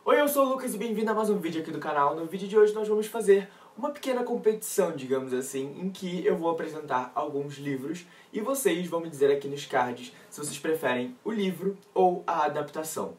Oi, eu sou o Lucas e bem-vindo a mais um vídeo aqui do canal. No vídeo de hoje nós vamos fazer uma pequena competição, digamos assim, em que eu vou apresentar alguns livros e vocês vão me dizer aqui nos cards se vocês preferem o livro ou a adaptação.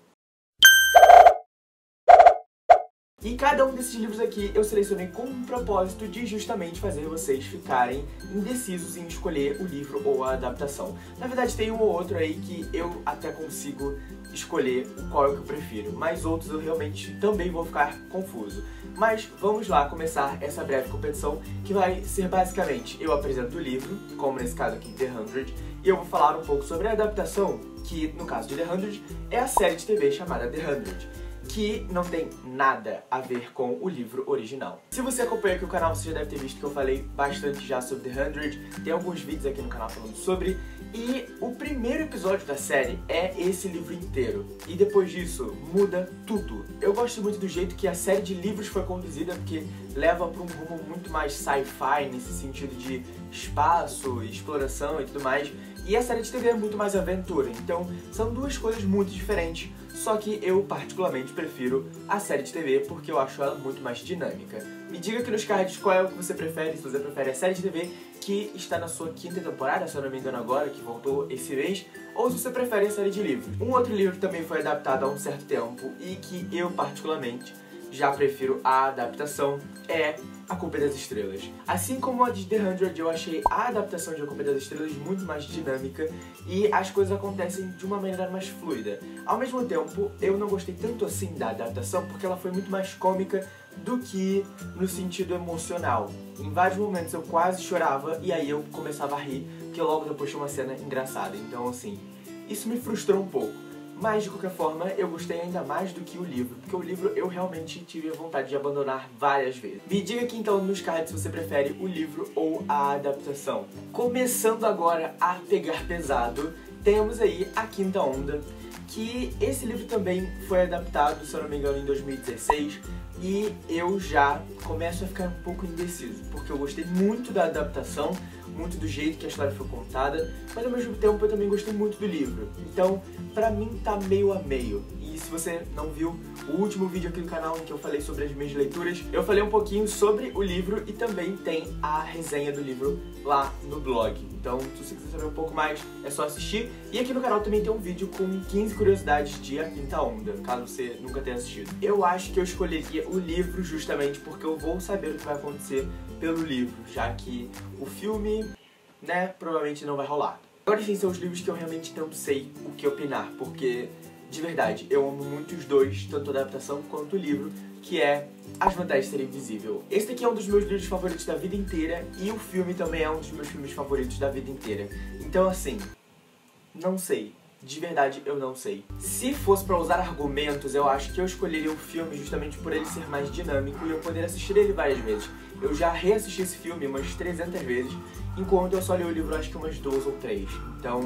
E cada um desses livros aqui eu selecionei com um propósito de justamente fazer vocês ficarem indecisos em escolher o livro ou a adaptação. Na verdade tem um ou outro aí que eu até consigo escolher qual é o que eu prefiro, mas outros eu realmente também vou ficar confuso. Mas vamos lá começar essa breve competição que vai ser basicamente eu apresento o livro, como nesse caso aqui The 100, e eu vou falar um pouco sobre a adaptação, que no caso de The 100 é a série de TV chamada The 100. Que não tem nada a ver com o livro original. Se você acompanha aqui o canal, você já deve ter visto que eu falei bastante já sobre The 100, tem alguns vídeos aqui no canal falando sobre, e o primeiro episódio da série é esse livro inteiro, e depois disso muda tudo. Eu gosto muito do jeito que a série de livros foi conduzida, porque leva para um rumo muito mais sci-fi, nesse sentido de espaço, exploração e tudo mais, e a série de TV é muito mais aventura, então são duas coisas muito diferentes. Só que eu particularmente prefiro a série de TV porque eu acho ela muito mais dinâmica. Me diga aqui nos cards qual é o que você prefere, se você prefere a série de TV que está na sua 5ª temporada, se eu não me engano agora, que voltou esse mês, ou se você prefere a série de livros. Um outro livro que também foi adaptado há um certo tempo e que eu particularmente já prefiro a adaptação é A Culpa é das Estrelas. Assim como a de The 100, eu achei a adaptação de A Culpa é das Estrelas muito mais dinâmica e as coisas acontecem de uma maneira mais fluida. Ao mesmo tempo, eu não gostei tanto assim da adaptação porque ela foi muito mais cômica do que no sentido emocional. Em vários momentos eu quase chorava e aí eu começava a rir, porque logo depois tinha uma cena engraçada. Então assim, isso me frustrou um pouco. Mas, de qualquer forma, eu gostei ainda mais do que o livro, porque o livro eu realmente tive a vontade de abandonar várias vezes. Me diga aqui então nos cards se você prefere o livro ou a adaptação. Começando agora a pegar pesado, temos aí A Quinta Onda, que esse livro também foi adaptado, se eu não me engano, em 2016, e eu já começo a ficar um pouco indeciso, porque eu gostei muito da adaptação, muito do jeito que a história foi contada, mas ao mesmo tempo eu também gostei muito do livro. Então, pra mim tá meio a meio. E se você não viu o último vídeo aqui no canal em que eu falei sobre as minhas leituras, eu falei um pouquinho sobre o livro e também tem a resenha do livro lá no blog. Então, se você quiser saber um pouco mais, é só assistir. E aqui no canal também tem um vídeo com 15 curiosidades de A Quinta Onda, caso você nunca tenha assistido. Eu acho que eu escolheria o livro justamente porque eu vou saber o que vai acontecer pelo livro, já que o filme, né, provavelmente não vai rolar. Agora sim, são os livros que eu realmente não sei o que opinar, porque, de verdade, eu amo muito os dois, tanto a adaptação quanto o livro, que é As Vantagens de Ser Invisível. Esse daqui é um dos meus livros favoritos da vida inteira, e o filme também é um dos meus filmes favoritos da vida inteira. Então, assim, não sei. De verdade, eu não sei. Se fosse pra usar argumentos, eu acho que eu escolheria o filme justamente por ele ser mais dinâmico e eu poder assistir ele várias vezes. Eu já reassisti esse filme umas 300 vezes, enquanto eu só li o livro acho que umas 2 ou 3. Então,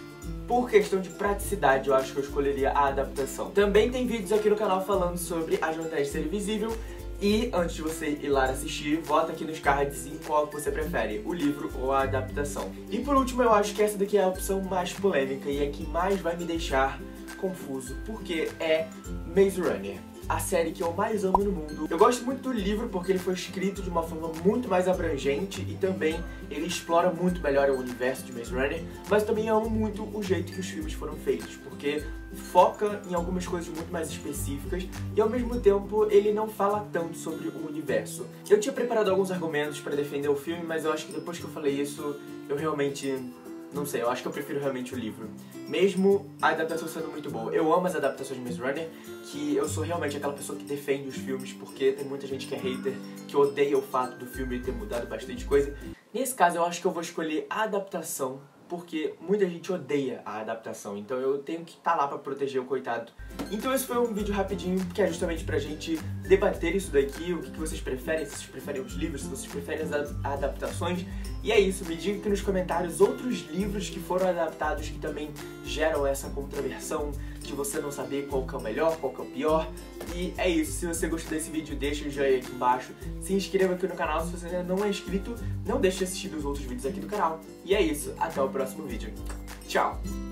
por questão de praticidade, eu acho que eu escolheria a adaptação. Também tem vídeos aqui no canal falando sobre As Vantagens de Ser Invisível. E antes de você ir lá assistir, vota aqui nos cards em qual você prefere, o livro ou a adaptação. E por último, eu acho que essa daqui é a opção mais polêmica e é que mais vai me deixar confuso, porque é Maze Runner, a série que eu mais amo no mundo. Eu gosto muito do livro porque ele foi escrito de uma forma muito mais abrangente e também ele explora muito melhor o universo de Maze Runner, mas também amo muito o jeito que os filmes foram feitos, porque foca em algumas coisas muito mais específicas e ao mesmo tempo ele não fala tanto sobre o universo. Eu tinha preparado alguns argumentos para defender o filme, mas eu acho que depois que eu falei isso, eu realmente não sei, eu acho que eu prefiro realmente o livro. Mesmo a adaptação sendo muito boa. Eu amo as adaptações de Maze Runner, que eu sou realmente aquela pessoa que defende os filmes, porque tem muita gente que é hater, que odeia o fato do filme ter mudado bastante coisa. Nesse caso, eu acho que eu vou escolher a adaptação, porque muita gente odeia a adaptação, então eu tenho que estar lá pra proteger o coitado. Então esse foi um vídeo rapidinho, que é justamente pra gente debater isso daqui, o que vocês preferem, se vocês preferem os livros, se vocês preferem as adaptações. E é isso, me diga aqui nos comentários outros livros que foram adaptados que também geram essa controversão de você não saber qual que é o melhor, qual que é o pior. E é isso, se você gostou desse vídeo, deixa o joinha aqui embaixo, se inscreva aqui no canal se você ainda não é inscrito, não deixe de assistir os outros vídeos aqui do canal. E é isso, até o próximo vídeo. Tchau!